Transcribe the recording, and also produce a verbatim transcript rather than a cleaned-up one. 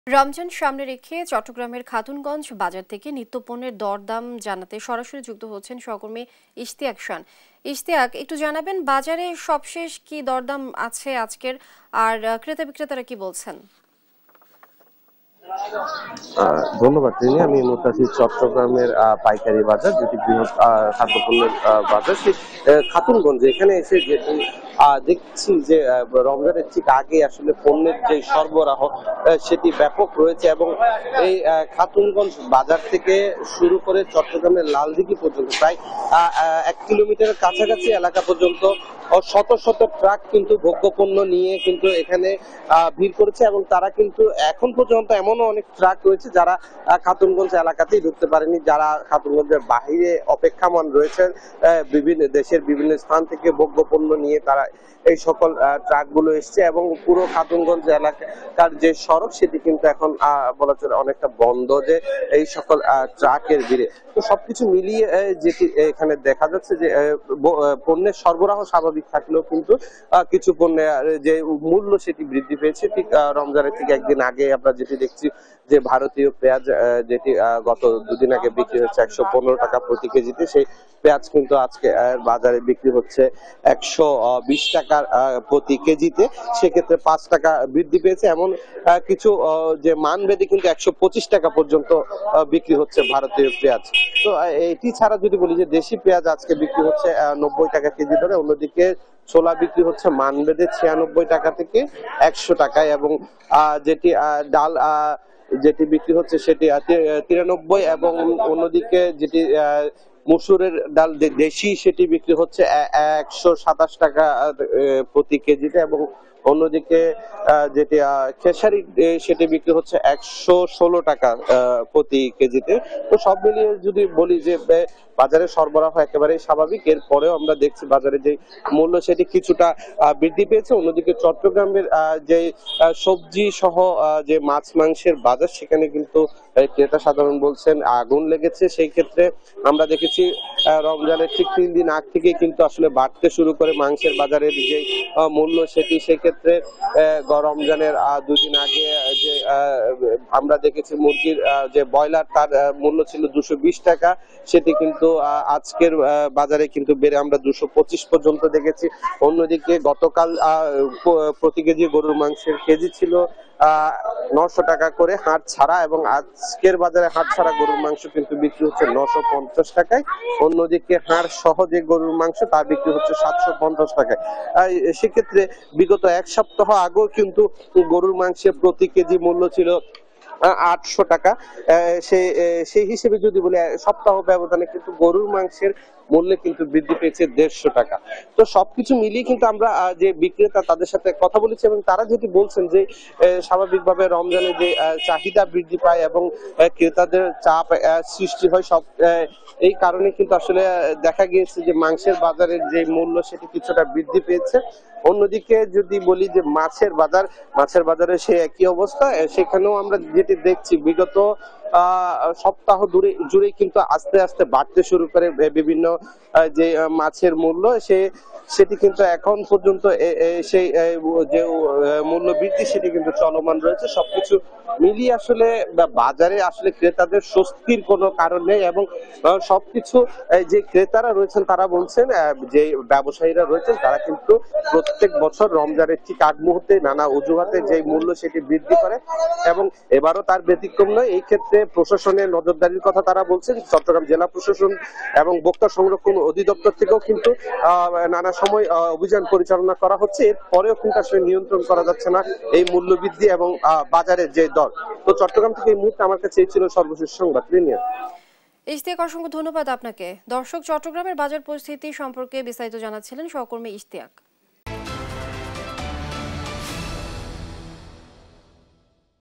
রমজান সামনে রেখে চট্টগ্রামের খাতুনগঞ্জ বাজার থেকে নিত্যপণ্যের দরদাম জানাতে সরাসরি যুক্ত হচ্ছেন সহকর্মী ইশতিয়াক শান। ইশতিয়াক, একটু জানাবেন বাজারে সবশেষ কি দরদাম আছে আজকের, আর ক্রেতা বিক্রেতারা কি বলছেন? ধন্যবাদ তিনি। আমি এই মুহূর্তে আছি চট্টগ্রামের পাইকারি বাজার, যেটি বৃহৎ খাদ্যপণ্যের বাজার, সেই খাতুনগঞ্জে। এখানে এসে যে দেখছি যে রমজানের ঠিক আগে আসলে পণ্যের যে সরবরাহ সেটি ব্যাপক রয়েছে, এবং এই খাতুনগঞ্জ বাজার থেকে শুরু করে চট্টগ্রামের লালদিঘি পর্যন্ত প্রায় এক কিলোমিটারের কাছাকাছি এলাকা পর্যন্ত শত শত ট্রাক কিন্তু ভোগ্যপণ্য নিয়ে কিন্তু এখানে ভিড় করেছে, এবং তারা কিন্তু এখন পর্যন্ত এমনও অনেক ট্রাক রয়েছে যারা খাতুনগঞ্জ এলাকাতেই ঢুকতে পারেনি, যারা খাতুনগঞ্জের বাহিরে অপেক্ষামান রয়েছেন। বিভিন্ন দেশের বিভিন্ন স্থান থেকে ভোগ্যপণ্য নিয়ে তারা এই সকল ট্রাক গুলো এসছে, এবং পুরো খাতুনগঞ্জ এলাকার যে সড়ক সেটি কিন্তু এখন বলা চলে অনেকটা বন্ধ, যে এই সকল ট্রাকের ভিড়ে। তো সবকিছু মিলিয়ে যেটি এখানে দেখা যাচ্ছে যে পণ্যের সরবরাহ স্বাভাবিক থাকলেও কিন্তু কিছু পণ্যের যে মূল্য সেটি বৃদ্ধি পেয়েছে। ঠিক রমজানের থেকে একদিন আগে আমরা যেটি দেখছি যে ভারতীয় পেঁয়াজ যেটি গত দুদিন আগে বিক্রি হচ্ছে একশো পনেরো টাকা প্রতি কেজিতে, সেই পেঁয়াজ কিন্তু আজকে বাজারে বিক্রি হচ্ছে একশো বিশ টাকার প্রতি কেজিতে। সেক্ষেত্রে পাঁচ টাকা বৃদ্ধি পেয়েছে। এমন কিছু যে মানভেদে কিন্তু একশো পঁচিশ টাকা পর্যন্ত বিক্রি হচ্ছে ভারতীয় পেঁয়াজ। তো এটি ছাড়া যদি বলি যে দেশি পেঁয়াজ আজকে বিক্রি হচ্ছে নব্বই টাকা কেজি ধরে, অন্যদিকে ছোলা বিক্রি হচ্ছে মানভেদে ছিয়ানব্বই টাকা থেকে একশো টাকায়, এবং যেটি ডাল যেটি বিক্রি হচ্ছে সেটি তিরানব্বই, এবং অন্যদিকে যেটি মসুরের ডাল দেশি সেটি বিক্রি হচ্ছে একশো সাতাশ টাকা প্রতি কেজিতে, এবং অন্যদিকে যেটি খেসারি সেটি বিক্রি হচ্ছে একশো ষোলো টাকা প্রতি কেজিতে। তো সব মিলিয়ে যদি বলি যে বাজারে সরবরাহ একেবারেই স্বাভাবিক, এরপরেও আমরা দেখছি বাজারে যে মূল্য সেটি কিছুটা বৃদ্ধি পেয়েছে। অন্যদিকে চট্টগ্রামের যে সবজি সহ যে মাছ মাংসের বাজার, সেখানে কিন্তু ক্রেতা সাধারণ বলছেন আগুন লেগেছে। সেই ক্ষেত্রে আমরা দেখেছি রমজানের ঠিক তিন দিন আগ থেকে কিন্তু আসলে বাড়তে শুরু করে মাংসের বাজারের যে মূল্য সেটি। সেক্ষেত্রে রমজানের দুদিন আগে যে আমরা দেখেছি মুরগির যে ব্রয়লার, তার মূল্য ছিল দুশো বিশ টাকা, সেটি কিন্তু আজকের বাজারে কিন্তু বেড়ে আমরা দুশো পঁচিশ পর্যন্ত দেখেছি। অন্যদিকে গতকাল প্রতি কেজি গরুর মাংসের কেজি ছিল আহ নশো টাকা করে হাট ছাড়া, এবং আজকের বাজারে হাট ছাড়া গরুর মাংস কিন্তু বিক্রি হচ্ছে নশো পঞ্চাশ টাকায়। অন্যদিকে হাড় সহ যে গরুর মাংস তা বিক্রি হচ্ছে সাতশো পঞ্চাশ টাকায়। সেক্ষেত্রে বিগত এক সপ্তাহ আগেও কিন্তু গরুর মাংসের প্রতি কেজি মূল্য ছিল আটশো টাকা। সেই সেই হিসেবে যদি বলি সপ্তাহ ব্যবধানে কিন্তু গরুর মাংসের মূল্যে কিন্তু বৃদ্ধি পেয়েছে দেড়শো টাকা। তো সবকিছু মিলিয়ে কিন্তু আমরা যে বিক্রেতা তাদের সাথে কথা বলেছি, এবং তারা যেটি বলছেন যে স্বাভাবিকভাবে রমজানে যে চাহিদা বৃদ্ধি পায় এবং ক্রেতাদের চাপ সৃষ্টি হয়, সব এই কারণে কিন্তু আসলে দেখা গিয়েছে যে মাংসের বাজারের যে মূল্য সেটি কিছুটা বৃদ্ধি পেয়েছে। অন্যদিকে যদি বলি যে মাছের বাজার, মাছের বাজারে সে একই অবস্থা। সেখানেও আমরা যেটি দেখছি বিগত আহ সপ্তাহ দূরে জুড়ে কিন্তু আস্তে আস্তে বাড়তে শুরু করে বিভিন্ন যে মাছের মূল্য, সে সেটি কিন্তু এখন পর্যন্ত সেই যে মূল্য বৃদ্ধি সেটি কিন্তু চলমান রয়েছে। সবকিছু মিলিয়ে আসলে বাজারে আসলে ক্রেতাদের স্বস্তির কোনো কারণ নেই, এবং সবকিছু যে ক্রেতারা রয়েছেন তারা বলছেন, যে ব্যবসায়ীরা রয়েছেন তারা কিন্তু প্রত্যেক বছর রমজানের ঠিক আগ মুহূর্তে নানা অজুহাতে যে মূল্য সেটি বৃদ্ধি করে, এবং এবারও তার ব্যতিক্রম নয়। এই ক্ষেত্রে প্রশাসনের নজরদারির কথা তারা বলছেন। চট্টগ্রাম জেলা প্রশাসন এবং ভোক্তা সংরক্ষণ অধিদপ্তর থেকেও কিন্তু নানা সময় অভিযান পরিচালনা করা হচ্ছে, এরপরেও কিন্তু আসলে নিয়ন্ত্রণ করা যাচ্ছে না এই মূল্য বৃদ্ধি এবং বাজারের যে দর। তো চট্টগ্রাম থেকে এই মুহূর্তে আমার কাছে এই ছিল সর্বশেষ সংবাদ। ইশতিয়াক, অসংখ্য ধন্যবাদ আপনাকে। দর্শক, চট্টগ্রামের বাজার পরিস্থিতি সম্পর্কে বিস্তারিত জানাচ্ছিলেন সহকর্মী ইশতিয়াক।